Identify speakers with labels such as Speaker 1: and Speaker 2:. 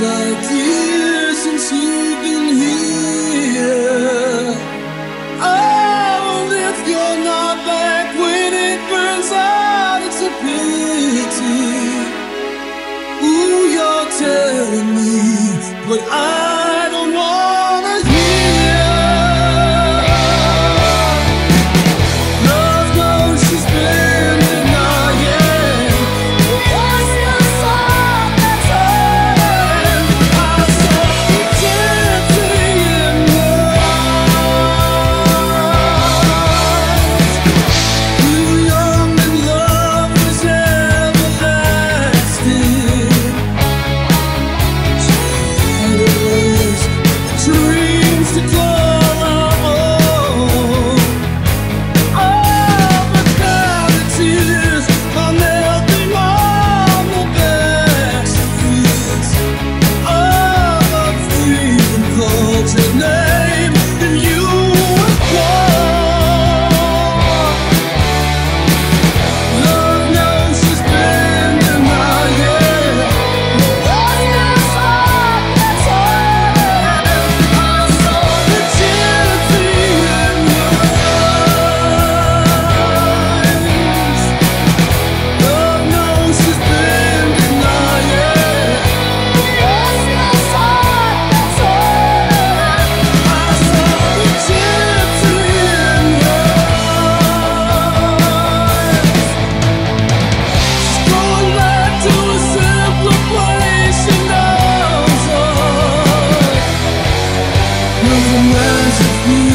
Speaker 1: my dear, since you've been here. Oh, if you're not back when it burns out, it's a pity. Ooh, you're telling me, but I don't wanna hear. Love knows she's been denying. What's the song that's hurting? I saw the gypsy in your eyes. Too young and love was everlasting. Dreams to call our own. Oh, but now the tears are melting on the back streets. Oh, a freedom calls your name, and you were gone. Love knows she's been denying. What's this heart that's hurting? I saw the gypsy in your eyes. Love knows she's been denying. What's this heart that's hurting? I saw the gypsy in your eyes. She's going back to a simpler place she knows of. Nothing lasts if you